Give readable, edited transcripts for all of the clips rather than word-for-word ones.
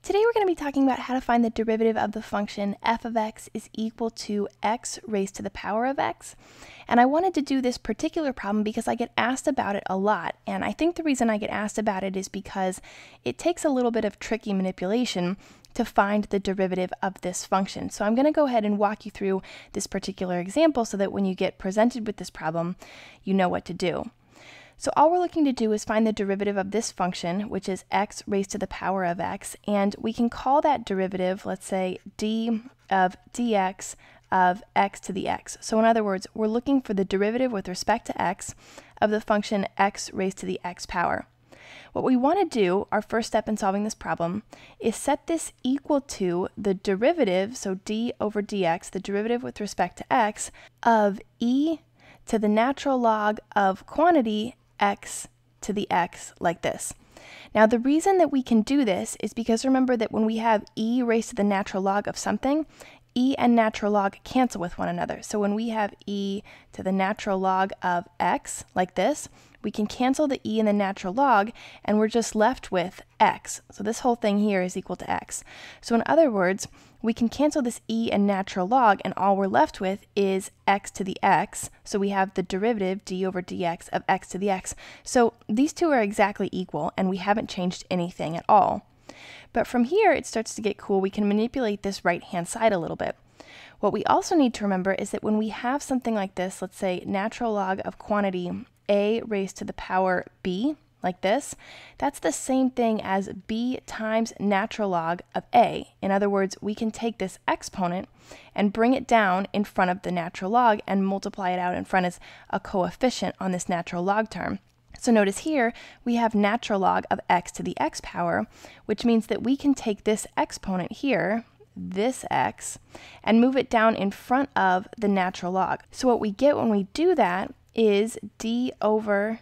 Today we're going to be talking about how to find the derivative of the function f of x is equal to x raised to the power of x. And I wanted to do this particular problem because I get asked about it a lot. And I think the reason I get asked about it is because it takes a little bit of tricky manipulation to find the derivative of this function. So I'm going to go ahead and walk you through this particular example so that when you get presented with this problem, you know what to do. So all we're looking to do is find the derivative of this function, which is x raised to the power of x, and we can call that derivative, let's say, d of dx of x to the x. So in other words, we're looking for the derivative with respect to x of the function x raised to the x power. What we want to do, our first step in solving this problem, is set this equal to the derivative, so d over dx, the derivative with respect to x, of e to the natural log of quantity x to the x, like this. Now the reason that we can do this is because remember that when we have e raised to the natural log of something, e and natural log cancel with one another. So when we have e to the natural log of x, like this, we can cancel the e and the natural log, and we're just left with x. So this whole thing here is equal to x. So in other words, we can cancel this e and natural log, and all we're left with is x to the x. So we have the derivative d over dx of x to the x. So these two are exactly equal, and we haven't changed anything at all. But from here, it starts to get cool. We can manipulate this right-hand side a little bit. What we also need to remember is that when we have something like this, let's say natural log of quantity a raised to the power b, like this, that's the same thing as b times natural log of a. In other words, we can take this exponent and bring it down in front of the natural log and multiply it out in front as a coefficient on this natural log term. So notice here, we have natural log of x to the x power, which means that we can take this exponent here, this x, and move it down in front of the natural log. So what we get when we do that is d over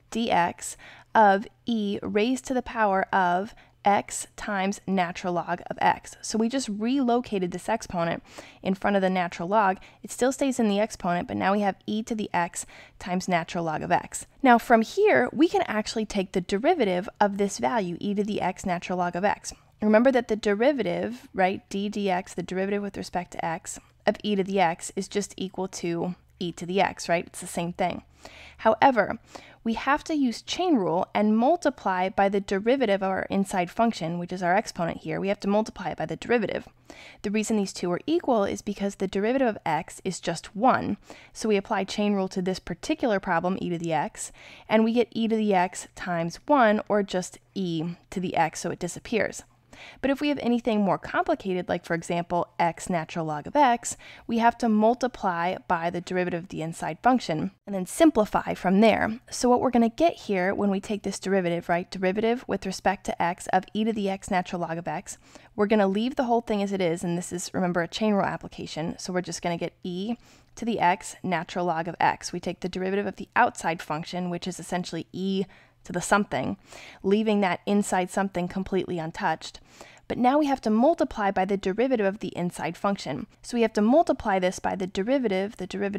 dx of e raised to the power of x times natural log of x. So we just relocated this exponent in front of the natural log. It still stays in the exponent, but now we have e to the x times natural log of x. Now from here, we can actually take the derivative of this value, e to the x natural log of x. Remember that the derivative, right, d dx, the derivative with respect to x, of e to the x is just equal to e to the x, right? It's the same thing. However, we have to use chain rule and multiply by the derivative of our inside function, which is our exponent here. We have to multiply it by the derivative. The reason these two are equal is because the derivative of x is just 1. So we apply chain rule to this particular problem, e to the x, and we get e to the x times 1, or just e to the x, so it disappears. But if we have anything more complicated, like for example, x natural log of x, we have to multiply by the derivative of the inside function and then simplify from there. So what we're going to get here when we take this derivative, right, derivative with respect to x of e to the x natural log of x, we're going to leave the whole thing as it is, and this is, remember, a chain rule application, so we're just going to get e to the x natural log of x. We take the derivative of the outside function, which is essentially e to the something, leaving that inside something completely untouched. But now we have to multiply by the derivative of the inside function. So we have to multiply this by the derivative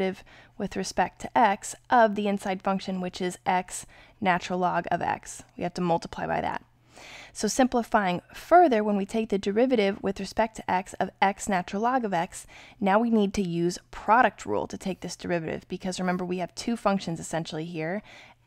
with respect to x of the inside function, which is x natural log of x. We have to multiply by that. So simplifying further, when we take the derivative with respect to x of x natural log of x, now we need to use product rule to take this derivative, because remember we have two functions essentially here,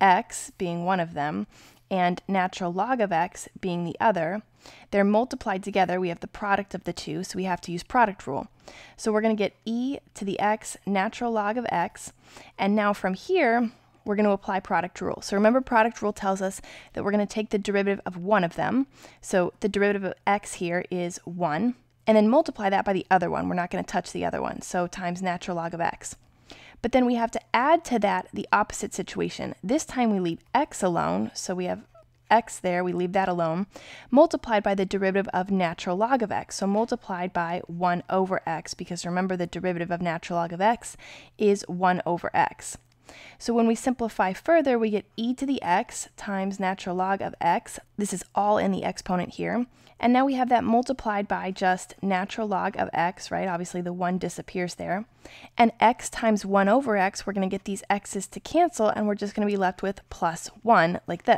x being one of them, and natural log of x being the other. They're multiplied together. We have the product of the two, so we have to use product rule. So we're going to get e to the x natural log of x, and now from here, we're going to apply product rule. So remember, product rule tells us that we're going to take the derivative of one of them. So the derivative of x here is 1, and then multiply that by the other one. We're not going to touch the other one, so times natural log of x. But then we have to add to that the opposite situation. This time we leave x alone, so we have x there, we leave that alone, multiplied by the derivative of natural log of x. So multiplied by 1 over x, because remember the derivative of natural log of x is 1 over x. So when we simplify further, we get e to the x times natural log of x. This is all in the exponent here. And now we have that multiplied by just natural log of x, right? Obviously the 1 disappears there. And x times 1 over x, we're going to get these x's to cancel, and we're just going to be left with plus 1, like this.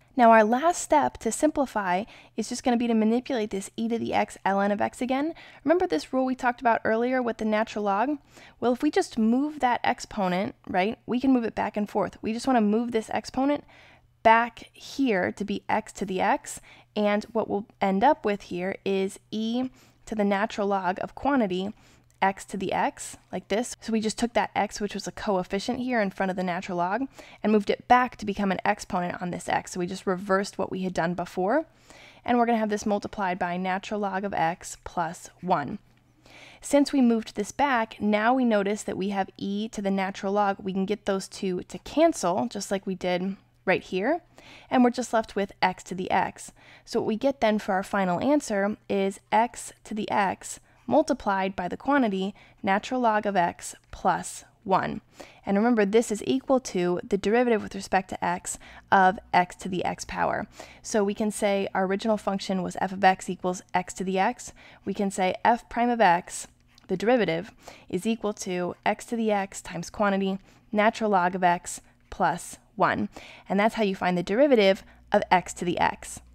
Now our last step to simplify is just going to be to manipulate this e to the x ln of x again. Remember this rule we talked about earlier with the natural log? Well, if we just move that exponent, right, we can move it back and forth. We just want to move this exponent back here to be x to the x, and what we'll end up with here is e to the natural log of quantity x to the x, like this. So we just took that x, which was a coefficient here in front of the natural log, and moved it back to become an exponent on this x. So we just reversed what we had done before, and we're going to have this multiplied by natural log of x plus 1. Since we moved this back, now we notice that we have e to the natural log. We can get those two to cancel, just like we did right here, and we're just left with x to the x. So what we get then for our final answer is x to the x multiplied by the quantity natural log of x plus 1. And remember, this is equal to the derivative with respect to x of x to the x power. So we can say our original function was f of x equals x to the x. We can say f prime of x, the derivative, is equal to x to the x times quantity natural log of x plus 1. And that's how you find the derivative of x to the x.